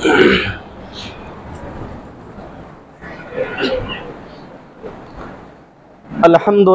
الحمد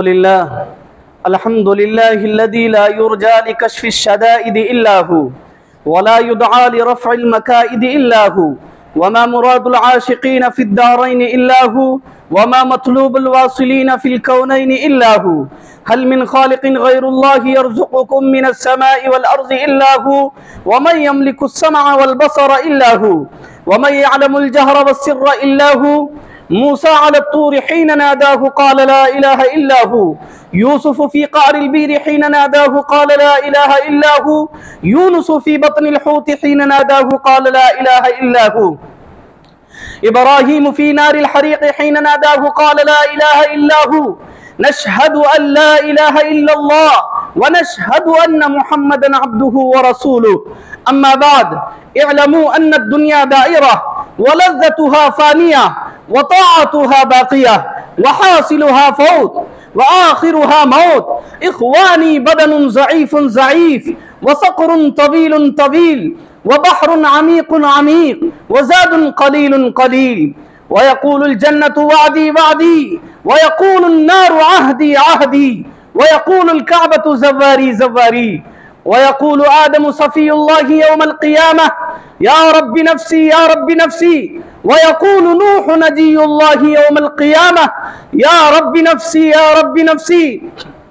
لله الذي لا يرجى لكشف الشدائد إلا هو ولا يدعى لرفع المكائد إلا هو وما مراد العاشقين في الدارين إلا هو وما مطلوب الواصلين في الكونين إلا هو هل من خالق غير الله يرزقكم من السماء والأرض إلا هو ومن يملك السمع والبصر إلا هو ومن يعلم الجهر والسر إلا هو موسى على الطور حين ناداه قال لا إله إلا هو يوسف في قعر البير حين ناداه قال لا إله إلا هو يونس في بطن الحوت حين ناداه قال لا إله إلا هو إبراهيم في نار الحريق حين ناداه قال لا إله إلا هو نشهد أن لا إله إلا الله ونشهد أن محمدا عبده ورسوله أما بعد اعلموا أن الدنيا دائرة ولذتها فانية وطاعتها باقية وحاصلها فوت وآخرها موت إخواني بدن ضعيف وصقر طويل وبحر عميق وزاد قليل ويقول الجنة وعدي ويقول النار عهدي ويقول الكعبة زواري ويقول آدم صفي الله يوم القيامة يا رب نفسي ويقول نوح نجي الله يوم القيامة يا رب نفسي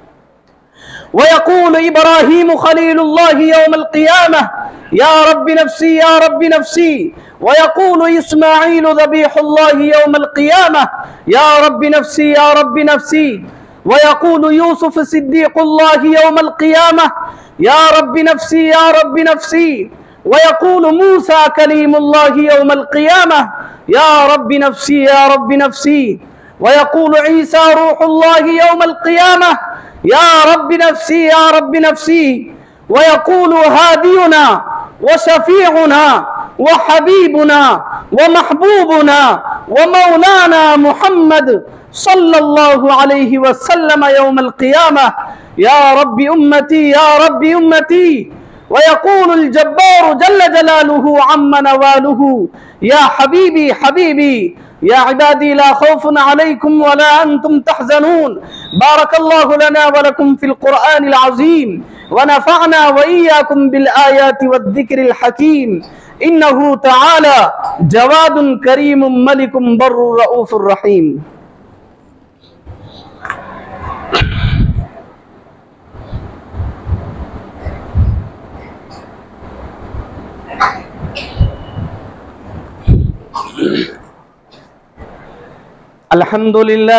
ويقول إبراهيم خليل الله يوم القيامة يا رب نفسي ويقول إسماعيل ذبيح الله يوم القيامة يا رب نفسي ويقول يوسف صديق الله يوم القيامة يا رب نفسي ويقول موسى كليم الله يوم القيامة يا رب نفسي ويقول عيسى روح الله يوم القيامة يا رب نفسي ويقول هادينا وشفيعنا وحبيبنا ومحبوبنا ومولانا محمد صلى الله عليه وسلم يوم القيامة يا رب أمتي ويقول الجبار جل جلاله عم نواله يا حبيبي يا عبادي لا خوف عليكم ولا أنتم تحزنون بارك الله لنا ولكم في القرآن العظيم ونفعنا وإياكم بالآيات والذكر الحكيم إنه تعالى جواد كريم ملك بر رؤوف رحيم الحمد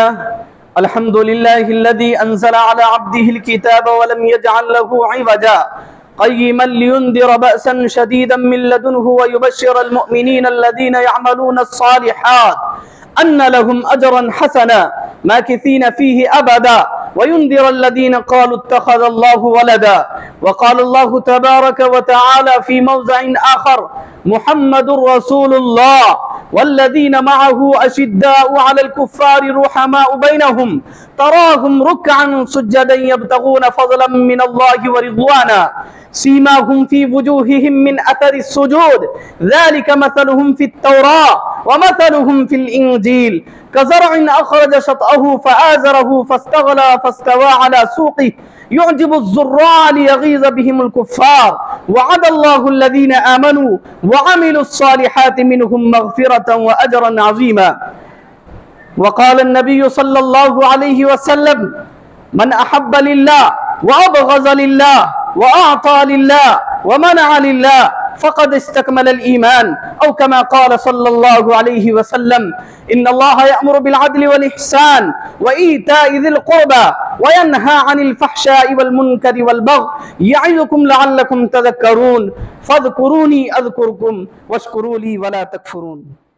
لله الذي أنزل على عبده الكتاب ولم يجعل له عوجا قيما لينذر بأسا شديدا من لدنه ويبشر المؤمنين الذين يعملون الصالحات أن لهم أجرا حسنا ماكثين فيه أبدا وينذر الذين قالوا اتخذ الله ولدا وقال الله تبارك وتعالى في موضع آخر محمد رسول الله والذين معه أشداء على الكفار رحماء بينهم تراهم ركعا سجدا يبتغون فضلا من الله ورضوانا سيماهم في وجوههم من أثر السجود ذلك مثلهم في التوراة ومثلهم في الإنجيل كزرع أخرج شطأه فآزره فاستوى على سوقه يعجب الزراع ليغيظ بهم الكفار وعد الله الذين آمنوا وعملوا الصالحات منهم مغفرة وأجرا عظيما وقال النبي صلى الله عليه وسلم من أحب لله وأبغض لله وأعطى لله ومنع لله فقد استكمل الإيمان أو كما قال صلى الله عليه وسلم إن الله يأمر بالعدل والإحسان وإيتاء ذي القربى وينهى عن الفحشاء والمنكر والبغي يعظكم لعلكم تذكرون فاذكروني أذكركم واشكروا لي ولا تكفرون